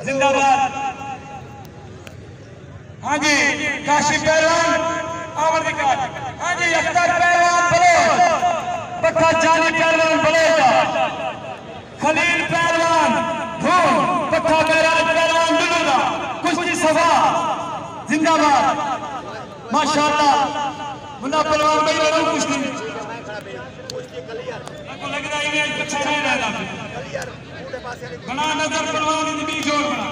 जिंदाबाद। हाँ जी काशी पहलवान आवर्दिकार। हाँ जी अख्तर पहलवान बलोच पक्का जानी पहलवान बलोच खलील पहलवान धूम पक्का बैराज पहलवान दुलूदा कुश्ती सभा जिंदाबाद। माशाअल्लाह मुन्ना पहलवान भाई वालों कुश्ती को लग रहा है ये अच्छा नहीं रहता बना नजर पहलवान इन बीच और बना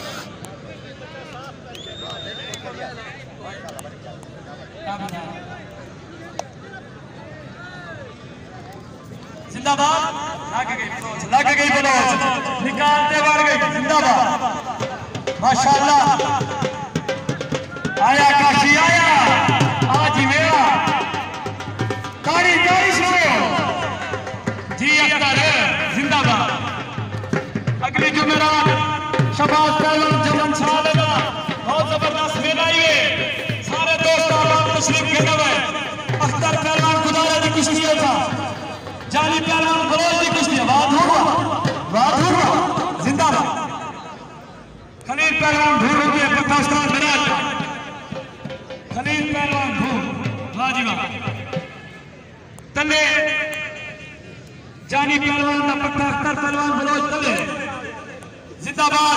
जिंदाबाद। लग गई बलोच निकालते बढ़ गई जिंदाबाद। माशाअल्लाह आया काशी आया आज ही मेरा तारी तारी सुनो जी अख्तर जिंदाबाद। अगली जुमेरात शबाज पहलवान जमन सालेगा बहुत जबरदस्त मेला ये सारे दोस्त आप तशरीफ के नवे अख्तर पहलवान गुजारा की कुश्ती था जानी पहलवान बलोच की कुश्ती बात होगा जिंदाबाद। खलील पहलवान धूम हो गए पक्का उस्ताद मिराज खलील पहलवान धूम वाजिबा तले जानी पहलवान का पक्का अख्तर पहलवान बलोच तले जिंदाबाद।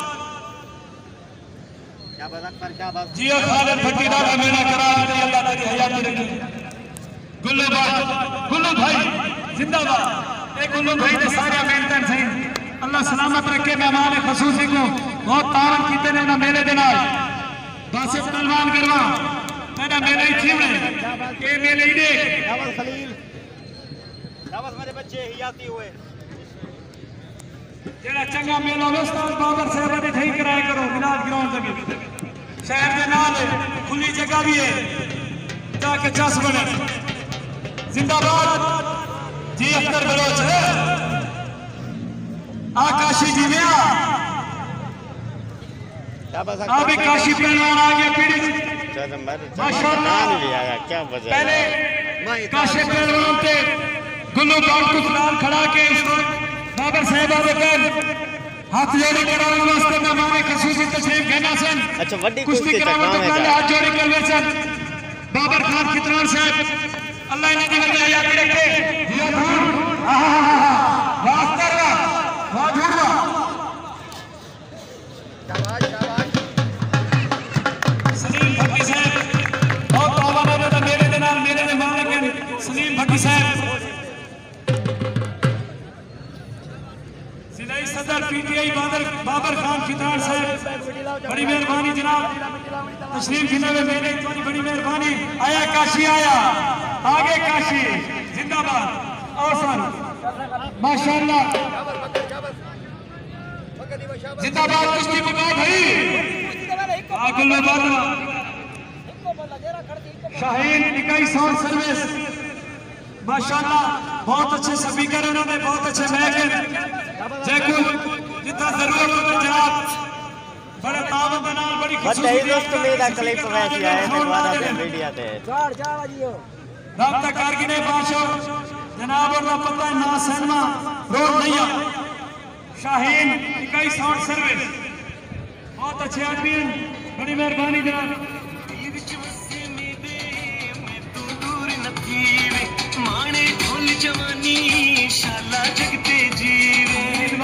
जियो खालिद भट्टीदार का मेला करा अल्लाह तेरी हयाती रखे। गुल्लू भाई जिंदाबाद। एक गुल्लू भाई ने सारे मेहनत सही अल्लाह सलामत रखे। मेहमान खसूसी को बहुत तारन कीते ने ना मेले दे नाल बासित पहलवान करवा मेरा मेले ही थी में ये मेले ही देख दावत खलील दावत मेरे बच्चे हयाती हुए जेड़ा चंगा मेला उस्ताद बाबर साहब ने ठीक कराया करो मिलाद ग्राउंड जगह शहर के नाल खुली जगह भी है ताकि चस बने। जिंदाबाद जी अख्तर बलोच है आकाशी जी में अभी काशी पहलवान आ गया पीढ़ी माशाअल्लाह। पहले काशी पहलवान थे गुल्लू बाल को फिलहाल खड़ा के बाबर साहब हाथ जोड़ी कराने वास्ते मेहमान खसूसी तशरीफ कहना सन अच्छा कुश्ती कराने तो पहले हाथ जोड़ी कर सन बाबर खान खितरान साहब अल्लाह ने दिल में याद रखे ये धूम वाह करवा वाह धूम शाबाश शाबाश सलीम भट्टी साहब बहुत आवाज़ है तो मेरे दे नाल मेरे दे मालिक सलीम भट्टी साहब जिला सदर पीटीआई बाबर खान खितरान साहब बड़ी मेहरबानी जनाब तशरीफ जिले में मेरे बड़ी मेहरबानी। आया काशी आया आगे काशी जिंदाबाद औसन माशाअल्लाह जिंदाबाद कुश्ती मुकाम भाई आगुल शाहीन इकाई साउंड सर्विस माशाअल्लाह बहुत अच्छे स्पीकर उन्होंने बहुत अच्छे मैक जयकुल जितना जरूरत हो जनाब बड़े तावत नाल बड़ी खुशी दोस्त मेरा क्लिप वैसे आए दोबारा से मीडिया पे राब्ता कारगिने बादशाह जनाब और पता है ना सैनमा रोड नैया शाहीन इकाई साउंड सर्विस बहुत अच्छे आदमी हैं बड़ी मेहरबानी जनाब। माने ढोल जवानी शाला जगते जीवे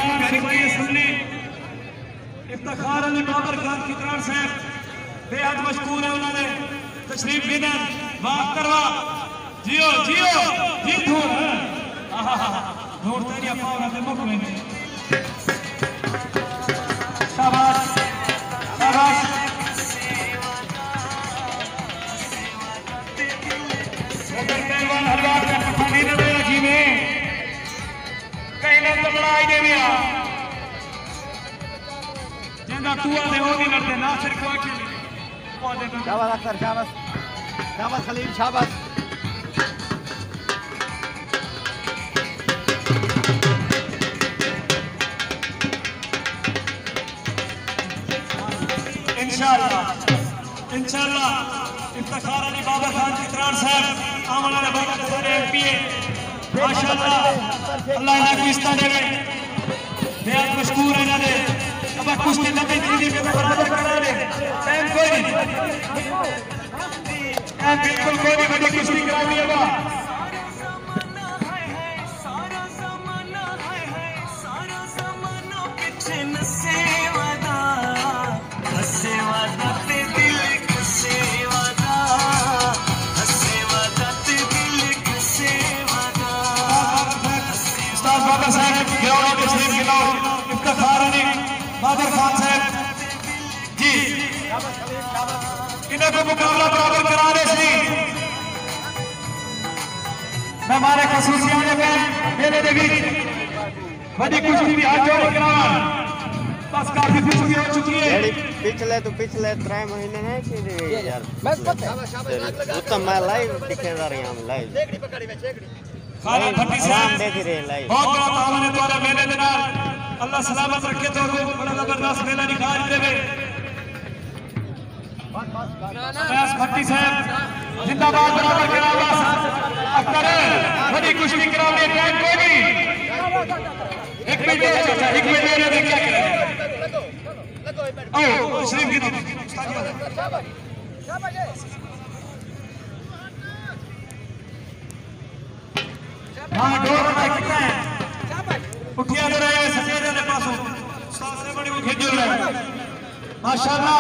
इफ्तिखार अली बाबर खान खितरान साहब बेहद मशकूर है उन्होंने तशरीफ देना वाह करवा जियो जियो जी धूल धूल तेरी अफवाह के मुख में शाबाश शाबाश पहलवान हरवार का पठानी ने रखी में कहीं ना तो लड़ाई दे दिया जिंदा तू आने हो नहीं लड़ते ना सिर्फ कोई की शाबाश अख्तर शाबाश शाबाश खलील शाबाश। इंशाअल्लाह इफ्तिखार अली बाबर खान खितरान साहब आने वाले बहुत सारे एमपी माशाअल्लाह अल्लाह इन्हें कुश्ता देवे बेहद मशहूर है इन्हें अब कुश्ती नशे नशे वादा हसे वादा ते दिल कसे वादा हसे वादा ते दिल कसे वादा। उस्ताद बाबर साहब गिरौली तशरीफ लाओ, इफ्तिखार अली बाबर खान साहब जी इन्हें को मुकाबला बराबर कराने से मैं मारे खसूसियाने में मेरे देवी बड़ी कुछ भी हाथ जोड़ करावा बस काफी कुछ भी हो चुकी है। पिछले 3 महीने है कि यार बस उत्तम मैं लाइव दिखेगा रही हम लाइव खाना भट्टी साहब देख रहे लाइव बहुत बड़ा तावन है तुम्हारे मेले के नाल अल्लाह सलामत रखे तो बड़ा जबरदस्त मेला निकाल देवे। बस भट्टी साहब जिंदाबाद बराबर करावा अक्कर बड़ी कुश्ती कराने टाइम कोई नहीं एक मिनट चाचा एक मिनट ये क्या करें आओ शरीफ की हां डोर में कितना है उठिया दे रहे हैं सफेद ने पासों उस्ताद से बड़ी खेज रहे हैं माशाल्लाह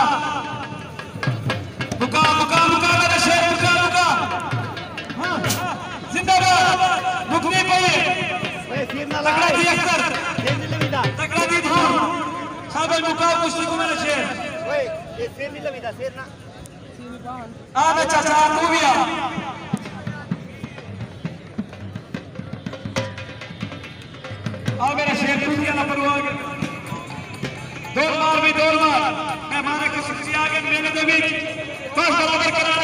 मुका मुका मुका मेरे शेर मुका मुका हां जिंदाबाद रुकने पे तगड़ा जी अख्तर तगड़ा जी धाम साहब मुका कुश्ती को मेरे शेर ओए ये शेर नहीं लवीदा शेर ना आ मैं चाचा तू भी आ आओ मेरा शेर तू क्या ना परवाह दौड़ मार भी दौड़ मार मैं मारे को सुखी आगे मेरे दे बीच बस बराबर करा